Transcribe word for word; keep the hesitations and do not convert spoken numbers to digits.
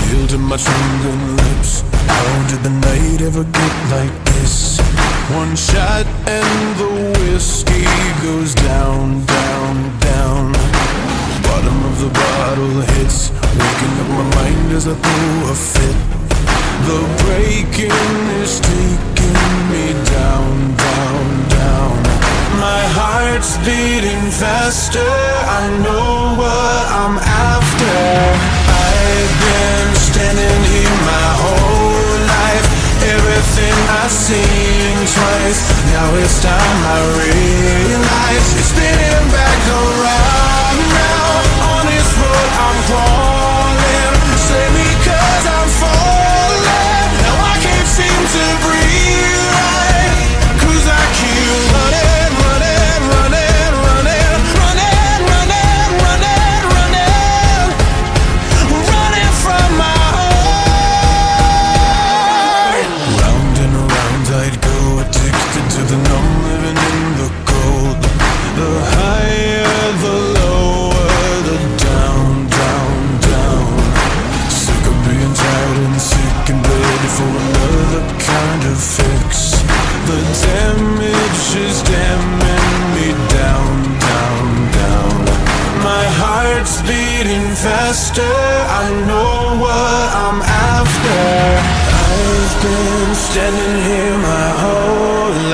Sealed to my trembling lips. How did the night ever get like this? One shot and the whiskey goes down, down, down. Bottom of the bottle hits, waking up my mind as I throw a fit. The breaking is taking me down, down, down. My heart's beating faster, I know what I'm after. I've been standing here my whole life. Everything I've seen twice, now it's time I realize. It's spinning back around now. On this road I'm crawling, save me cause I'm falling. Now I can't seem to breathe right, cause I keep running, running, running, running, running, running, running, running, running from my heart. Round and around I'd go, addicted to the numb, living in the cold. The higher, the lower, the down, down, down. Sick of being tired and sick and ready for another kind of fix. The damage is damning me down, down, down. My heart's beating faster, I know what I'm after. I've been standing here my whole